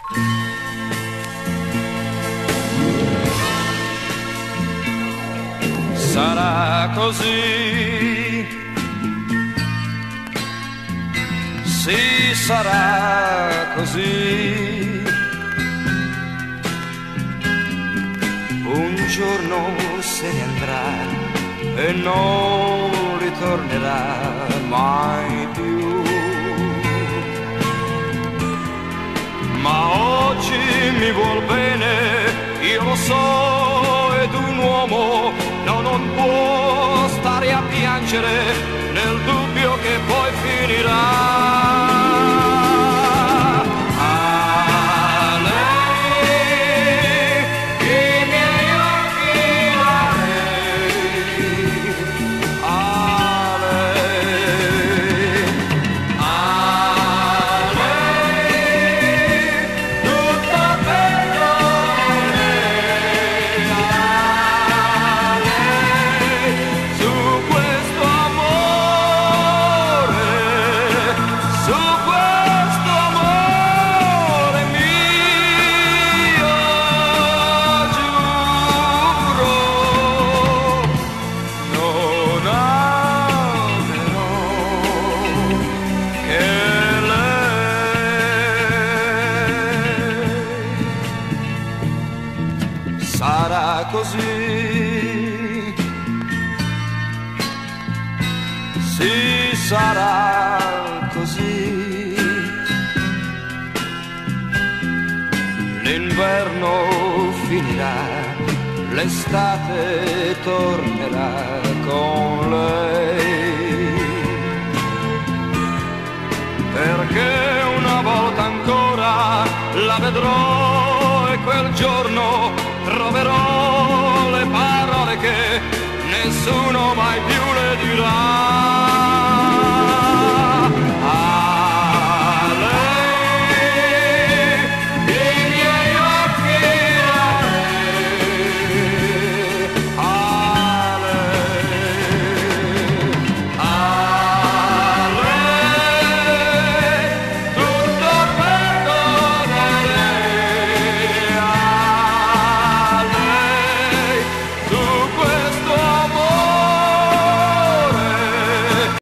Sarà così, sì, sarà così. Un giorno se ne andrà e non ritornerà mai più. Ma oggi mi vuol bene, io lo so, ed un uomo non può stare a piangere nel dubbio che poi finirà. A lei, i miei occhi a lei, a lei, a lei, tutto per lei, a lei, su questo amore, su questo amore mio, giuro, non amerò che lei. Sarà così, sì, sarà così. L'inverno finirà, l'estate tornerà con lei. Perché una volta ancora la vedrò e quel giorno troverò le parole che nessuno mai più le dirà.